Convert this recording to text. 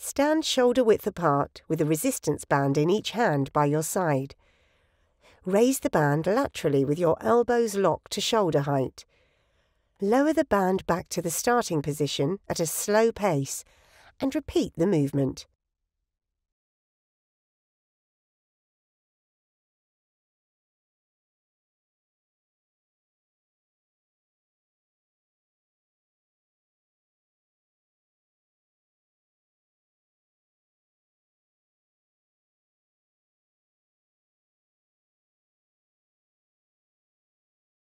Stand shoulder width apart with a resistance band in each hand by your side. Raise the band laterally with your elbows locked to shoulder height. Lower the band back to the starting position at a slow pace and repeat the movement.